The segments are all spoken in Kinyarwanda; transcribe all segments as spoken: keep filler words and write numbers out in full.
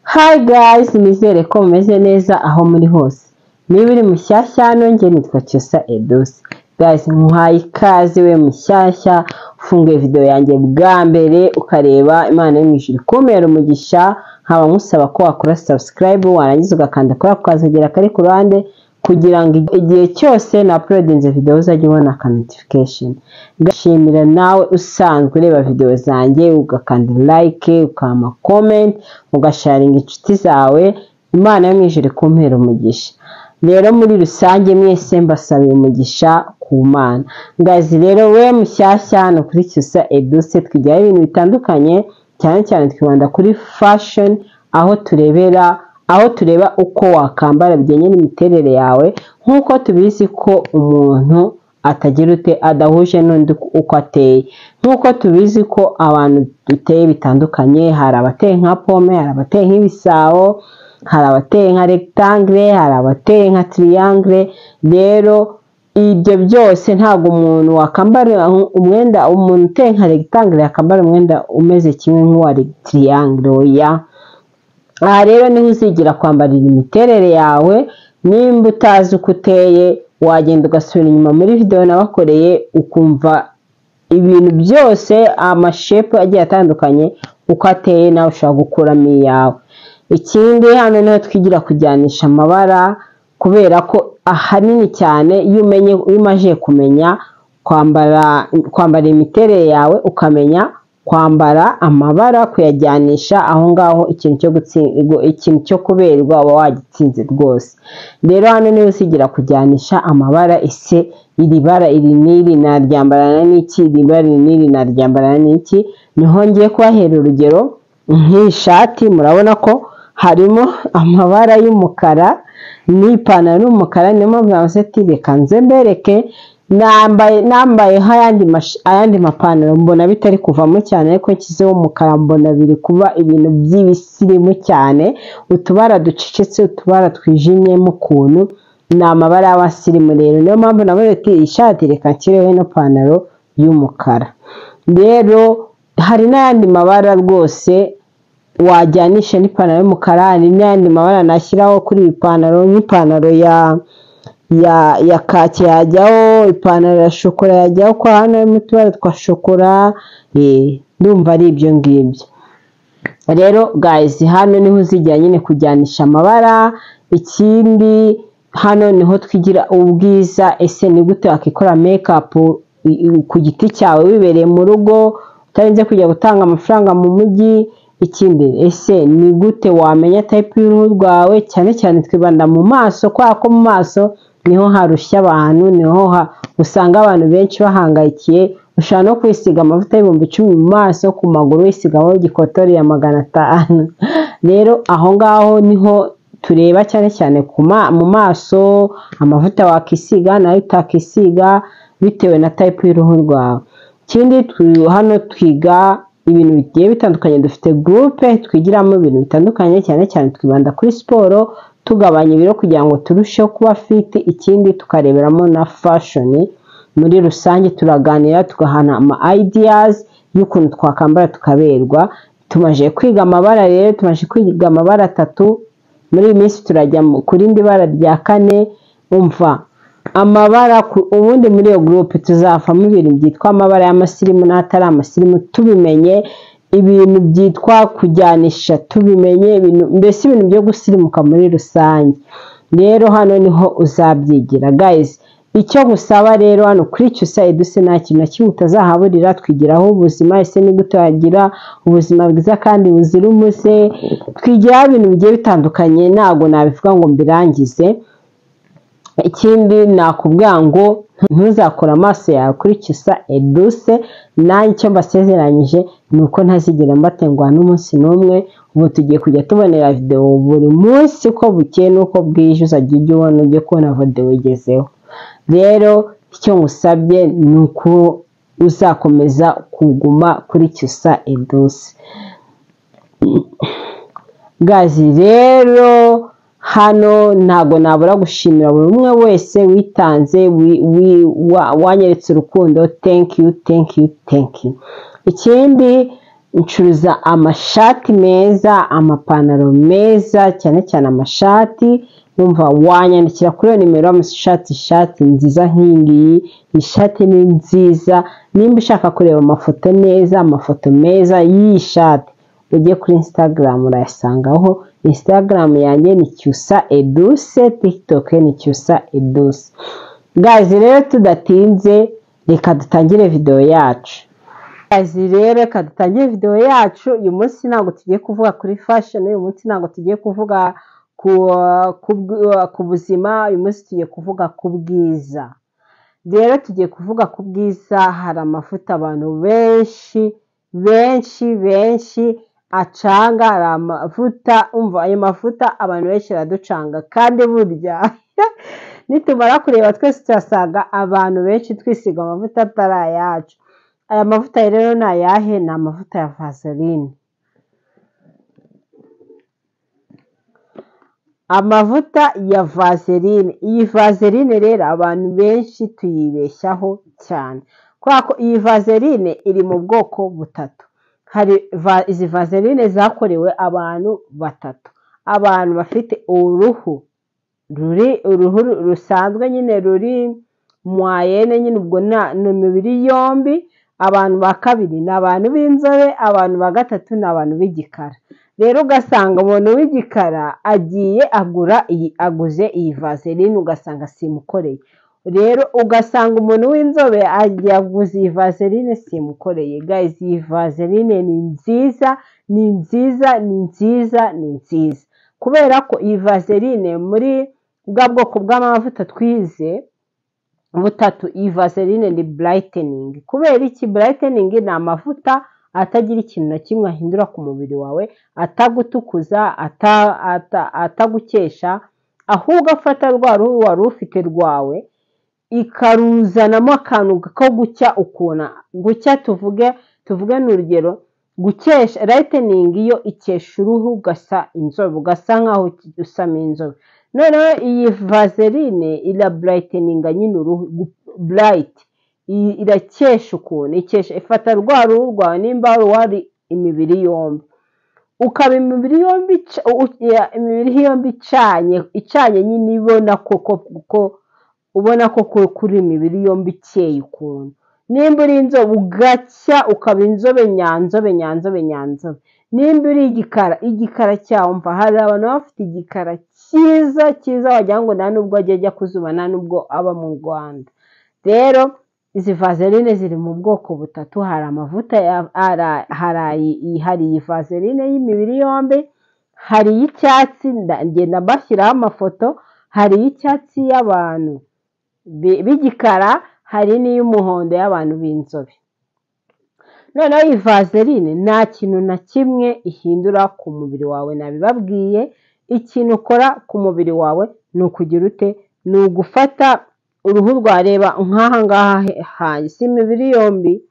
Hi guys, nizere ko mumeze neza aho muri hose. Niba uri mushyashya nonge nitwa Cyusa Edouce. Guys, muhaye ikaze we mushyashya ufunguye video yanjye bwa mbere ukareba Imana y'imwijuru ikomera umugisha, nkaba musaba ko wakora subscribe warangiza ugakanda kuri akazogera kari ku ruhande kugira ngo igihe cyose na uploadinze video uzajye ubona ka notification. Gashimira nawe usanzwe ureba video zanjye ugakanda like, ukama comment, ugasharinga inshuti zawe. Imana y'imwijuru ikumpera umugisha. Rero muri rusange mwese mbasabiye umugisha ku Mana. Guys, rero we mushyashya hano kuri Cyusa Edouce twigira ibintu bitandukanye, cyane cyane twibanda kuri fashion, aho turebera aho tureba uko wakambara bijyanye n'imiterere yawe, nkuko tubizi ko umuntu atagira ute adahuje n'undi uko ateye. Nkuko tubizi ko abantu duteye bitandukanye, hari abateye nka pome, hari abateye nk'ibisabo, hari abateye nka rectangle, hari abateye nka triangle. Rero ibyo byose ntabwo umuntu wakambara umwenda umuntu uteye nka rectangle yakambara umwenda umeze kimwe nk'uwa triangle oya. Aha rero niho uzigira kwambarira imiterere yawe. Nimba utazi uko uteye wagenda ugasubira inyuma muri video nabakoreye ukumva ibintu byose amashape agiye atandukanye uko ateye nawe ushobora gukuramo iyawe. Ikindi hano niho twigira kujyanisha amabara, kubera ko ahanini cyane iyo umenye iyo umaje kumenya kwambara kwambara imiterere yawe ukamenya kwambara amabara kuyajyanisha aho ngaho ikintu cyo gutsinda ikintu cyo kuberwa aba wagitsinze rwose. Rero hano niho usigira kujyanisha amabara, ese iri bara iri niri naryambarana n'iki, iri bara iri niri naryambarana n'iki. Niho ngiye kubahera urugero nk'ishati, murabona ko harimo amabara y'umukara n'ipantaro y'umukara, niyo mpamvu nabaseti reka nze mbereke. Nambaye nambaye hayandi ayandi mapantaro mbona bitari kuvamo cyane, ariko nshyizeho umukara mbona biri kuba ibintu by'ibisirimu cyane, utubara ducecetse, utubara twijimye mu kuntu ni amabara y'abasirimu. Rero niyo mpamvu navuze ati ishati reka nshyireho ino pantaro y'umukara. Rero hari n'ayandi mabara rwose wajyanisha n'ipantaro y'umukara, hari n'ayandi mabara nashyiraho kuri iyi pantaro, nk'ipantaro ya ya ya kake yajyaho, ipantaro ya shokora yajyaho, kwa hano harimo utubara twa shokora. eh ndumva ari ibyo ngibyo. Rero guys, hano niho uzijya nyine kujyanisha amabara. Ikindi hano niho twigira ubwiza, ese ni gute wakikora makeup ku giti cyawe wibereye mu rugo utarinze kujya gutanga amafaranga mu mujyi. Ikindi ese ni gute wamenya type y'uruhu rwawe, cyane cyane twibanda mu maso, kwa ko mu maso niho harushya abantu, niho ha usanga abantu benshi bahangayikiye. Ushaka no kwisiga amavuta y'ibihumbi icumi mu maso, ku maguru wisigaho gikotori ya magana atanu. Rero aho ngaho niho tureba cyane cyane mu maso, amavuta wakisiga nayo utakisiga bitewe na type y'uruhu rwawe. Ikindi hano twiga ibintu bigiye bitandukanye, dufite groupe twigiramo ibintu bitandukanye, cyane cyane twibanda kuri siporo, tugabanya ibiro kugira ngo turusheho kuba fit. Ikindi tukareberamo na fashion muri rusange, turaganira tugahana ama ideas y'ukuntu twakambara tukaberwa. Tumaje kwiga amabara rero, tumaje kwiga amabara atatu. Muri iyi minsi turajya kuri indi bara rya kane. Umva amabara ubundi muri iyo groupe tuzafamo ibintu byitwa amabara y'amasirimu n'atari amasirimu, tubimenye ibintu byitwa kujyanisha, tubimenye ibintu mbese ibintu byo gusirimuka muri rusange. Rero hano niho uzabyigira. Guys, icyo gusaba rero hano kuri Cyusa Edouce nta kintu na kimwe utazahaburira. Twigiraho ubuzima, ese ni gute wagira ubuzima bwiza kandi buzira umuze. Twigira ibintu bigiye bitandukanye, ntago nabivuga ngo mbirangize. Ikindi nakubwira ngo ntuzakora amaso yawe kuri Cyusa Edouce. Nanjye icyo mbasezeranyije ni uko ntazigera mbatengwa n'umunsi n'umwe. Ubu tugiye kujya tubonera video buri munsi uko bukeye n'uko bwije, uzajya ujya ubona ujye kubona video igezeho. Rero icyo ngusabye ni uko uzakomeza kuguma kuri Cyusa Edouce. Guys, rero hano ntago nabura gushimira buri umwe wese witanze wanyeretse urukundo. Thank you, thank you, thank you. Ikindi ncuruza amashati meza, amapantaro meza, cyane cyane amashati. Umva wanyandikira kuri iyo nimero amashati ishati nziza nk'ingiyi, ishati ni nziza. Nimba ushaka kureba amafoto neza, amafoto meza y'iyi shati, ujye kuri Instagram urayasangaho. Instagram yanjye ni Cyusa Edouce, TikTok ni Cyusa Edouce. Guys, rero tudatinze reka dutangire video yacu. Guys, rero reka dutangire video yacu. Uyu munsi ntabwo tugiye kuvuga kuri fashion, uyu munsi ntabwo tugiye kuvuga ku ku buzima, uyu munsi tugiye kuvuga ku bwiza. Rero tugiye kuvuga ku bwiza. Hari amavuta abantu benshi benshi benshi acanga, hari amavuta umva ayo mavuta abantu benshi araducanga, kandi burya nitumara kureba twese turasanga abantu benshi twisiga amavuta atari ayacu. Aya mavuta rero ni ayahe? Ni amavuta ya Vaseline. Amavuta ya Vaseline. Iyi Vaseline rero abantu benshi tuyibeshyaho cyane, kubera ko iyi Vaseline iri mu bwoko butatu. Hari izi Vaseline zakorewe abantu batatu: abantu bafite uruhu ruri uruhu rusanzwe nyine ruri mwayene nyine, ubwo ni imibiri yombi. Abantu ba kabiri ni abantu b'inzobe, abantu ba gatatu ni abantu b'igikara. Rero ugasanga umuntu w'igikara agiye agura iyi aguze iyi Vaseline, ugasanga simukoreye. Rero ugasanga umuntu w'inzobe agiye aguze iyi Vaseline simukoreye. Guys, iyi Vaseline ni nziza, ni nziza, ni nziza, ni nziza, kubera ko iyi Vaseline muri bwa bwoko bw'amavuta twize butatu, iyi Vaseline ni brightening. Kubera iki brightening? Ni amavuta atagira ikintu na kimwe ahindura ku mubiri wawe, atagutukuza, atagukesha, ahubwo afata rwa ruhu wari ufite rwawe ikaruzanamo akantu ko gucya ukuna gucya. Tuvuge tuvuge n'urugero gukesha. Lightening iyo ikesha uruhu ugasa inzobe, ugasa nkaho usama inzobe. Noneho iyi Vaseline ira brightening nyine uruhu bright, irakesha ukuntu ikesha. Ifata rwa ruhu rwawe, nimba wari imibiri yombi, ukaba imibiri yombi imibiri yombi icanye icanye nyine, ibona koko ubona ko kuri imibiri yombi ikeye ukuntu. Nimba uri inzobe ugacya ukaba inzobe nyanzobe nyanzobe nyanzobe. Nimba uri igikara, igikara cyawe mva hari abantu bafite igikara cyiza cyiza wagira ngo nta nubwo ajya ajya kuzuba, nta nubwo aba mu Rwanda. Rero izi Vaseline ziri mu bwoko butatu. Hari amavuta ya hari hari iyi Vaseline y'imibiri yombi, hari iy'icyatsi ngenda bashyiraho amafoto, hari iy'icyatsi y'abantu b'igikara, hari n'iy'umuhondo y'abantu b'inzobe. Noneho iyi Vaseline nta kintu na kimwe ihindura ku mubiri wawe, nabibabwiye. Ikintu ukora ku mubiri wawe ni ukugira ute? Ni ugufata uruhu rwareba nk'aha ngaha hasi imibiri yombi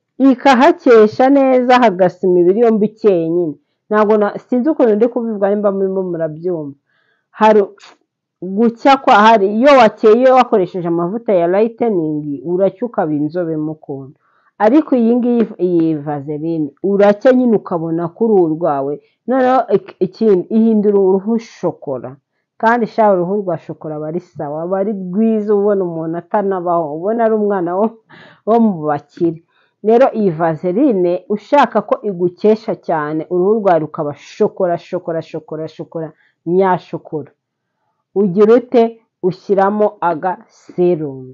ikahakesha neza, hagasa imibiri yombi ikeye nyine. Ntabwo sinzi ukuntu ndi kubivuga, nimba murimo murabyumva. Hari gucya kwa hari iyo wakeye wakoresheje amavuta ya lightening uracya ukaba inzobe mukuntu, ariko iyi ngiyi iyi Vaseline uracya nyine ukabona ko uruhu rwawe. Noneho ikindi ihindura uruhu shokora, kandi sha uruhu rwa shokora aba ari sawa, aba ari rwiza, ubona umuntu atanabaho, ubona ari umwana wo mu bakire. Rero iyi Vaseline ushaka ko igukesha cyane uruhu rwawe rukaba shokora shokora shokora shokora nyashokora, ugira ute? Ushyiramo aga serum.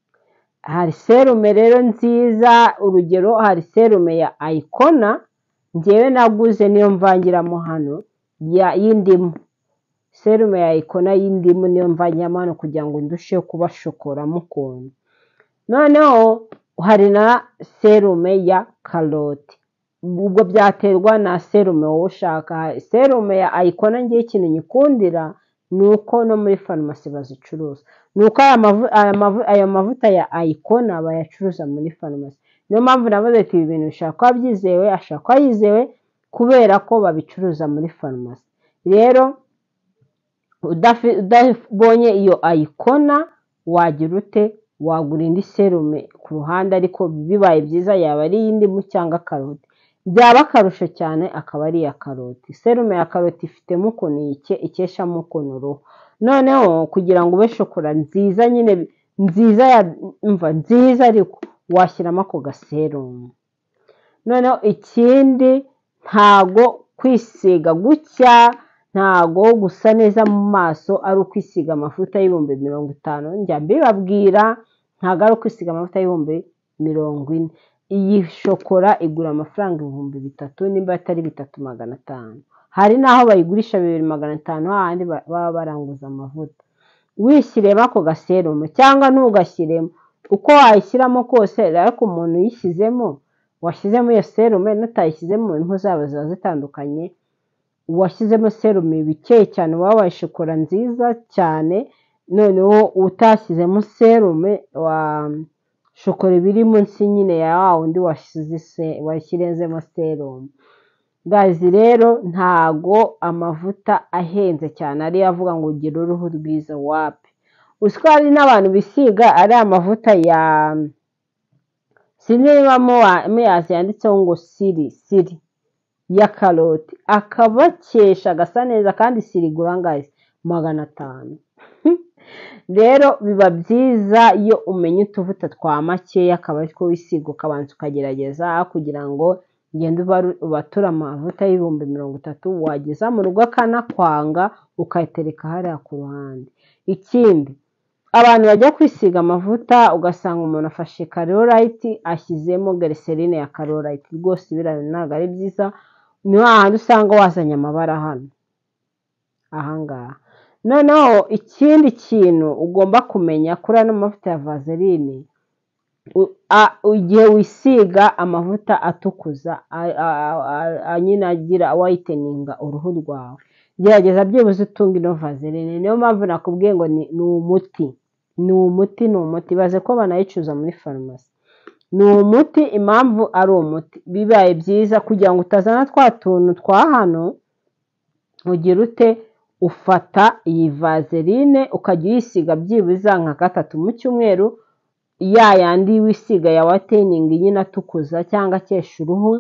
Hari serume rero nziza, urugero hari serume ya Icona njyewe naguze, niyo mvangiramo hano ya y'indimu. Serume ya Icona y'indimu niyo mvangiramo hano kugira ngo ndusheho kuba shokora mukuntu. Noneho hari na serume ya karoti, ubwo byaterwa na serume wowe ushaka. Serume ya Icona ngiye ikintu nyikundira nuko no muri farumasi bazicuruza, nuko aya mavuta ya Icona bayacuruza muri farumasi. Niyo mpamvu navuze ati ibi bintu bishaka kuba byizewe, ashaka kuba yizewe kubera ko babicuruza muri farumasi. Rero udabonye iyo Icona wagira ute? Wagura indi serume ku ruhande, ariko bibaye byiza yaba ari iy'indimu cyangwa karoti. byaba akarusho cyane akaba ari iya karoti. Serume ya karoti ifitemo ukuntu ikeshamo ukuntu uruhu. Noneho kugira ngo ube shokora nziza nyine nziza ya mva nziza ariko washyiramo ako gaserumu. Noneho ikindi ntago kwisiga gutya, ntago gusa neza mu maso ari ukwisiga amavuta y'ibihumbi mirongo itanu, njya mbibabwira ntago ari ukwisiga amavuta y'ibihumbi mirongo ine. Iyi shokora igura amafaranga ibihumbi bitatu nimba atari bitatu magana atanu. Hari n'aho bayigurisha bibiri magana atanu hahandi baba baranguza amavuta. Wishyiremo ako gaserumu cyangwa ntugashyiremo, uko wayishyiramo kose ariko umuntu uyishyizemo washyizemo iyo serume n'utayishyizemo impu zabo ziba zitandukanye. Washyizemo serume bikeye cyane waba wayishokora nziza cyane, noneho utashyizemo serume wa shokora ibiri munsi nyine ya wa wundi washyizemo serume. Guys rero ntago amavuta ahenze cyane ariyo avuga ngo ugira uruhu rwiza, wapi. Usiko hari n'abantu bisiga ari amavuta ya sinibamo muyazi yanditseho ngo siri siri ya karoti, akabakesha agasa neza kandi siri igura guys magana atanu. Rero biba byiza iyo umenye utuvuta twa makeya akaba ariko wisiga ukabanza ukagerageza, kugira ngo ugende ubatura amavuta y'ibihumbi mirongo itatu wageza mu rugo akanakwanga ukayitereka hariya ku ruhande. Ikindi abantu bajya kwisiga amavuta ugasanga umuntu afashe karorayiti ashyizemo glycerine ya karorayiti, rwose biriya ntabwo ari byiza. Ni hahandi usanga wazanye amabara hano ahangaha. Noneho ikindi kintu ugomba kumenya kuri ano mavuta ya vaseline, igihe wisiga amavuta atukuza nyine agira whiteninga uruhu rwawe, gerageza byibuze utunga ino vaseline. Niyo mpamvu nakubwiye ngo ni umuti ni umuti ni umuti baze ko banayicuza muri farumasi. Ni umuti, impamvu ari umuti bibaye byiza kugira ngo utazana twa tuntu twa hano, ugira ute ufata iyi vaseline ukajya uyisiga byibuze nka gatatu mu cyumweru, ya yandi wisiga ya whitening nyine atukuza cyangwa akesha uruhu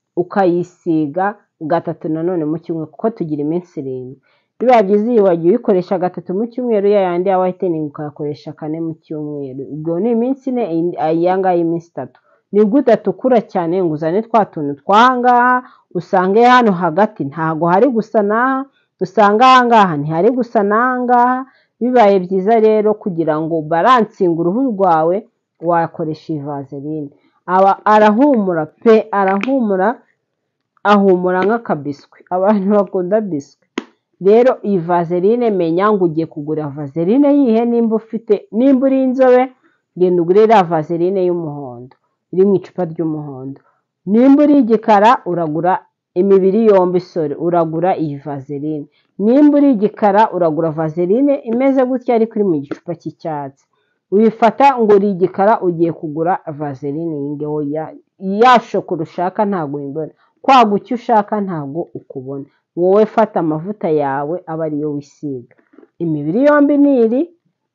ukayisiga gatatu nanone mu cyumweru, kuko tugira iminsi irindwi. Biba byiza iyo wagiye uyikoresha gatatu mu cyumweru, ya yandi ya whitening ukayakoresha kane mu cyumweru, ubwo ni iminsi ine, ayanga y'iminsi itatu. Nibwo udatukura cyane ngo uzane twa tuntu twahangaha usange hano hagati ntago hari gusa naha, usanga ahangaha ntihari gusa n'ahangaha. Bibaye byiza rero kugira ngo baransinga uruhu rwawe wakoresha iyi vaseline. Aba arahumura pe, arahumura, ahumura nk'akabiswi, abantu bakunda biswi. Rero iyi vaseline menya ngo ugiye kugura vaseline yihe. Nimba ufite nimba uri inzobe genda ugure iriya vaseline y'umuhondo iri mu icupa ry'umuhondo. Nimba uri igikara uragura imibiri yombi sore uragura iyi vaseline. Nimba uri igikara uragura vaseline imeze gutya ariko iri mu gicupa cy'icyatsi. Uyifata ngo uri igikara ugiye kugura vaseline y'ingeho ya shokora ushaka ntago uyibona, kwa gucya ushaka ntago ukubona. Wowe fata amavuta yawe aba ariyo wisiga. Imibiri yombi ni iri,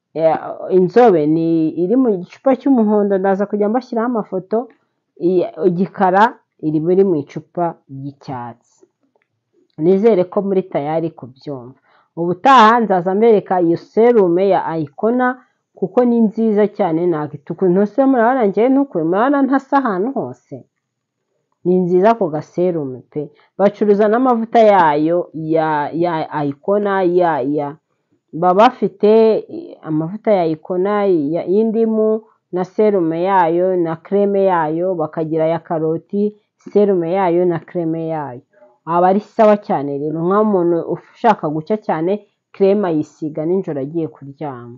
inzobe ni iri mu gicupa cy'umuhondo, ndaza kujya mbashyiraho amafoto. Igikara iri muri mu icupa ry'icyatsi. Nizere ko muri tayari kubyumva. Ubutaha nzaza mbereka iyo serume ya Icona kuko ni nziza cyane. Ntabwo itukuntu se murabona njyewe ntukuri murabona ntasa ahantu hose. Ni nziza ku gaserume pe. Bacuruza n'amavuta yayo ya ya Icona ya ya baba bafite amavuta ya Icona y'indimu na serume yayo na creme yayo, bakagira ya karoti serume yayo na creme yayo. Aba ari sawa cyane rero nk'umuntu ushaka gucya cyane creme ayisiga nijoro agiye kuryama.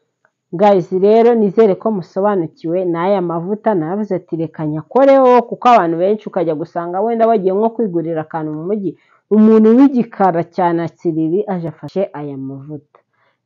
Guys rero nizere ko musobanukiwe n'aya mavuta. Navuze ati reka nyakoreho kuko abantu benshi ukajya gusanga wenda bagiye nko kwigurira akantu mu mujyi, umuntu w'igikara cyane akiriri aje afashe aya mavuta.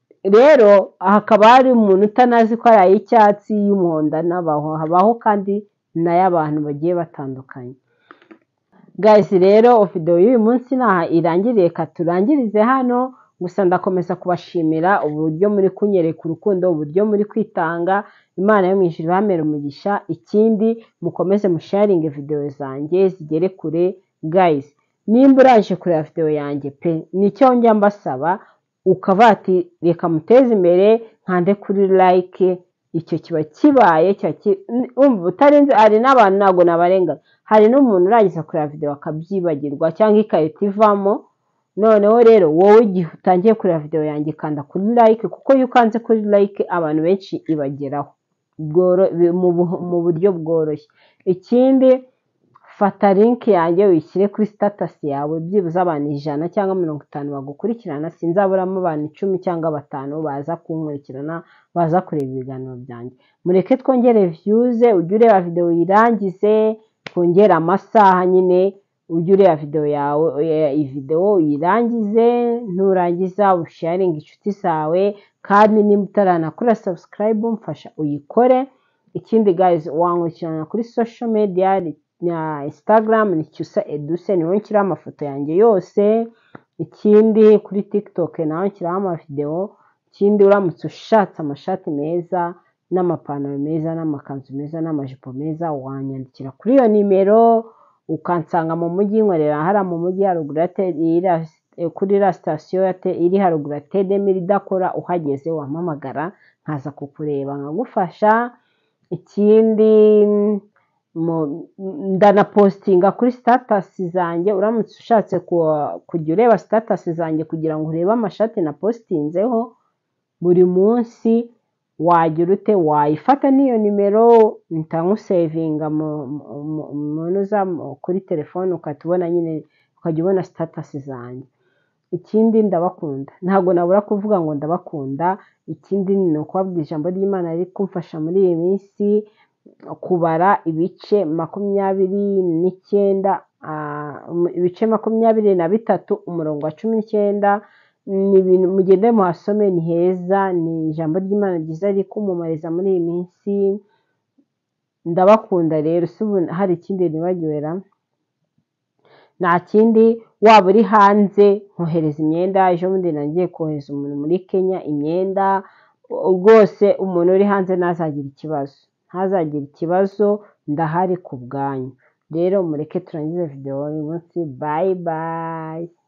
Rero hakaba hari umuntu utanazi ko ari ay'icyatsi y'umuhondo n'abaho habaho kandi n'ay'abantu bagiye batandukanye. Guys rero video y'uyu munsi naha irangiriye, ka turangirize hano. gusa ndakomeza kubashimira uburyo muri kunyereka urukundo, uburyo muri kwitanga. Imana yo mu ijuru ibamere umugisha. Ikindi mukomeze musharinge video zanjye zigere kure guys. Nimba uraje kureba video yanjye pe, nicyo njya mbasaba, ukaba ati reka muteze imbere nkande kuri like, icyo kiba kibaye umva utarenze. Hari n'abantu ntabwo nabarenga, hari n'umuntu urangiza kureba video akabyibagirwa cyangwa ikahita ivamo. Noneho rero wowe igihe utangiye kureba video yanjye kanda kuri like, kuko iyo ukanze kuri like abantu benshi ibageraho mu buryo bworoshye. Ikindi fata link yanjye uyishyire kuri status yawe, byibuze abantu ijana cyangwa mirongo itanu bagukurikirana, sinzaburamo abantu icumi cyangwa batanu baza kunkurikirana, baza kureba ibiganiro byanjye. Mureke twongere views, ujye ureba video uyirangize, twongere amasaha nyine, ujye ureba video yawe, iyi video uyirangize, nurangiza usharinge inshuti zawe. Kandi niba utaranakora subscribe mfasha uyikore. Ikindi guys, wankurikirana kuri social media na Instagram ni Cyusa Edouce, niho nshyiraho amafoto yanjye yose. Ikindi kuri TikTok naho nshyiraho amavideo. Ikindi uramutse ushatse amashati meza n'amapantaro meza n'amakanzu meza n'amajipo meza, wanyandikira kuri iyo nimero ukansanga mu mujyi. Nkorera hara mu mujyi haruguru kuri la station iri haruguru ya Tedemir idakora. Uhageze wampamagara nkaza kukureba nkagufasha. Ikindi ndana postinga kuri status zanjye, uramutse ushatse kujya ureba status zanjye kugira ngo urebe amashati na postinzeho buri munsi, wagira ute wayifata n'iyo nimero ntangusevinga munoza kuri telefone, ukatubona nyine ukajya ubona status zanjye. Ikindi ndabakunda, ntabwo nabura kuvuga ngo ndabakunda. Ikindi ni ukubabwira ijambo ry'Imana riri kumfasha muri iyi minsi, kubara ibice makumyabiri n'icyenda, ibice makumyabiri na bitatu umurongo wa cumi n'icyenda. Ni ibintu mugende muhasome, ni heza, ni ijambo ry'Imana ryiza riri kumumariza muri iyi minsi. Ndabakunda rero. Hari ikindi nibagiwera? Nta kindi. Waba uri hanze nkohereza imyenda. Ejo bundi nagiye kohereza umuntu muri Kenya imyenda. Rwose umuntu uri hanze ntazagira ikibazo, ntazagira ikibazo, ndahari ku bwanyu. Rero mureke turangize video uyu munsi. Bye bye.